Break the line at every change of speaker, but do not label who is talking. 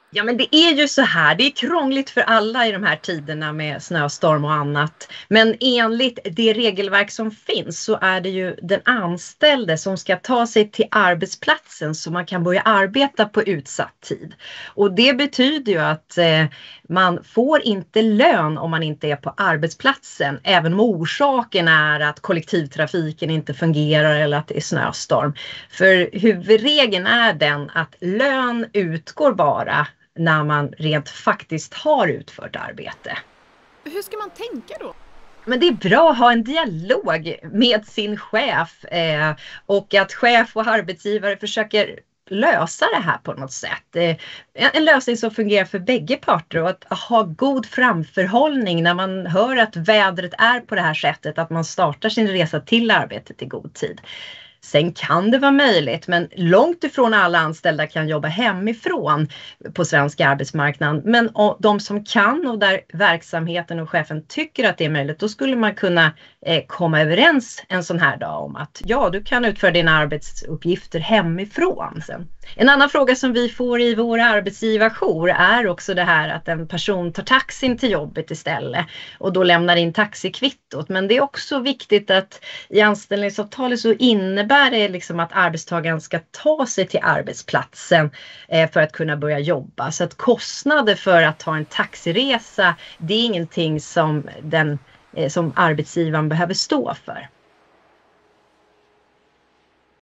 Ja, men det är ju så här, det är krångligt för alla i de här tiderna med snöstorm och annat. Men enligt det regelverk som finns så är det ju den anställde som ska ta sig till arbetsplatsen så man kan börja arbeta på utsatt tid. Och det betyder ju att man får inte lön om man inte är på arbetsplatsen, även om orsaken är att kollektivtrafiken inte fungerar eller att det är snöstorm. För huvudregeln är den att lön utgår bara när man rent faktiskt har utfört arbete.
Hur ska man tänka då?
Men det är bra att ha en dialog med sin chef och att chef och arbetsgivare försöker lösa det här på något sätt. En lösning som fungerar för bägge parter och att ha god framförhållning när man hör att vädret är på det här sättet, att man startar sin resa till arbetet i god tid. Sen kan det vara möjligt, men långt ifrån alla anställda kan jobba hemifrån på svensk arbetsmarknad. Men de som kan och där verksamheten och chefen tycker att det är möjligt, då skulle man kunna komma överens en sån här dag om att ja, du kan utföra dina arbetsuppgifter hemifrån. Sen. En annan fråga som vi får i vår arbetsgivarjour är också det här att en person tar taxin till jobbet istället och då lämnar in taxikvittot. Men det är också viktigt att i anställningsavtalet så innebär det liksom att arbetstagaren ska ta sig till arbetsplatsen för att kunna börja jobba. Så att kostnader för att ta en taxiresa, det är ingenting som arbetsgivaren behöver stå för.